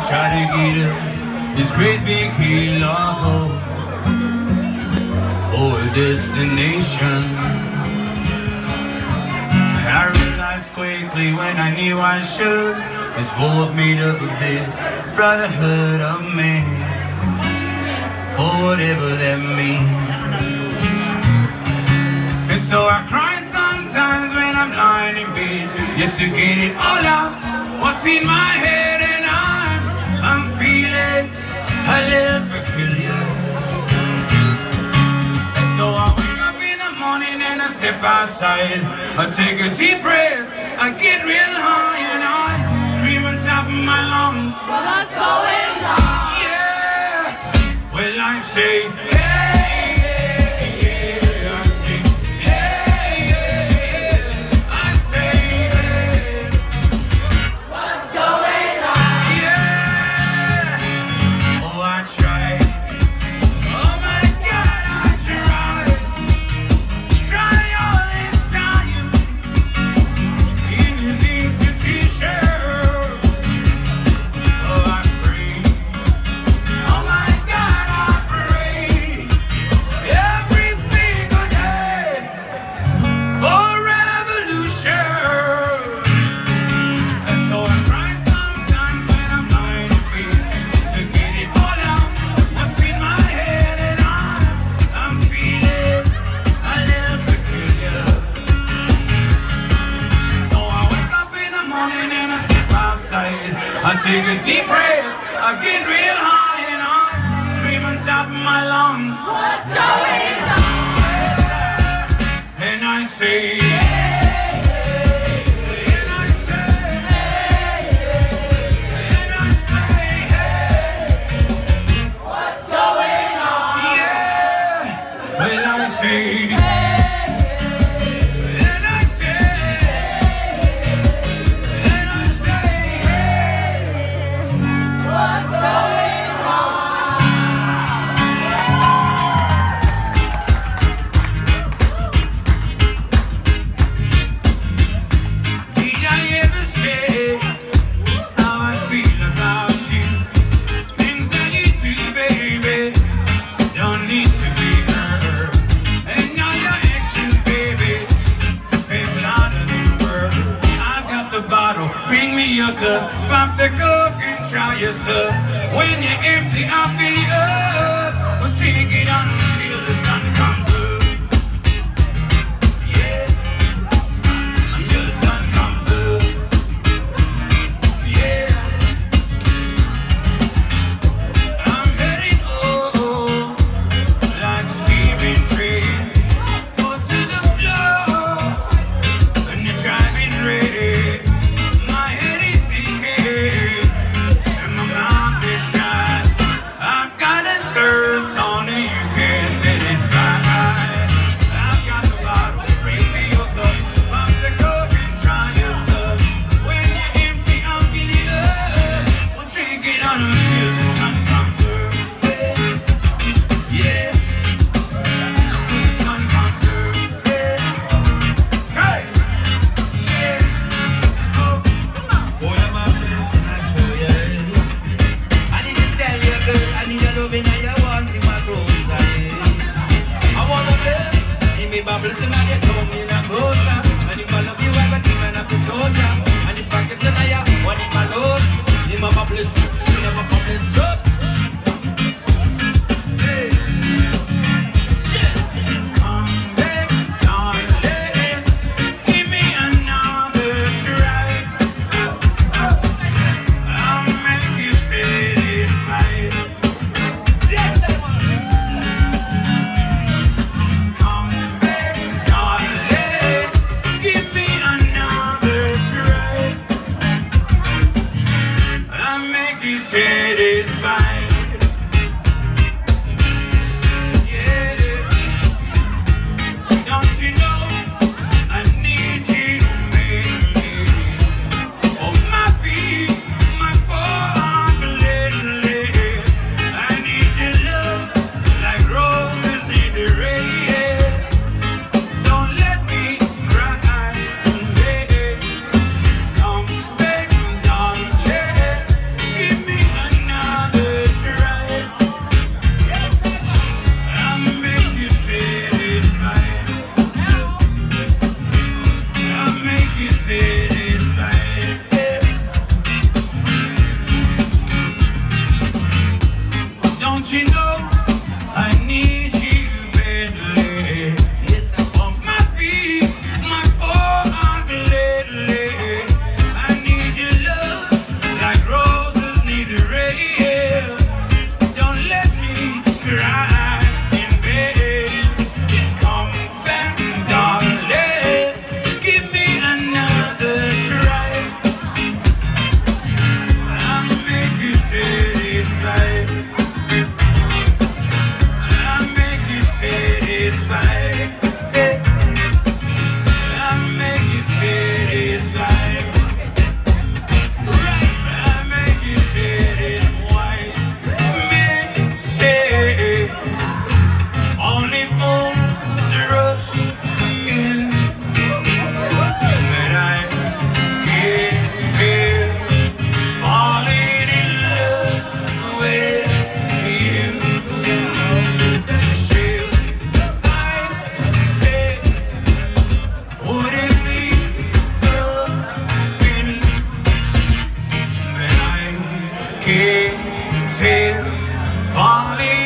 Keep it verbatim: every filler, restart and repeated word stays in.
try to get up this great big hill of hope for a destination. I realized quickly when I knew I should, this war's made up of this brotherhood of men, for whatever that means. And so I cry sometimes when I'm lying in bed, just to get it all out, what's in my head. And I'm, I'm feeling a little peculiar. And so I wake up in the morning and I step outside, I take a deep breath, I get real high, and I scream on top of my lungs, what's going on? Yeah, well I say, I take a deep breath, I get real high, and I scream on top of my lungs, what's going on? And I say, and I say, and I say, hey, what's going on? Yeah, well I say, bring me a cup, pop the coke and try yourself. When you're empty, I'll fill you up. We'll drink it on until the sun comes up. Yeah, until the sun comes up. Yeah, I'm heading oh, like a steaming train, foot to the floor, and you're driving ready. Bubbles in my tongue in a closer. And if I love you, I got him and I put on ya. And if I get to know ya, what if I love? In my bubbles, in my bubbles up. Hey, yeah. Come back, darling, give me another try. I'll make you satisfied. Yes, I want. Satisfied. Yeah, don't you know I need you to make me on my feet, my poor lately. I need your love like roses need the rain. Don't let me cry, baby. Come back, darling. Give me a Don't you know I need you badly? Yes, I want my feet, my poor heart lately. I need your love like roses need the rain. Don't let me cry in bed. Come back, darling. Give me another try. I'll make you satisfied. I'll make you satisfied. I'll make you satisfied. I'll make you satisfied. Men say only fools rush in, but I can't feel falling in love with you. Still, I stay. Would it be a sin? But I can't feel falling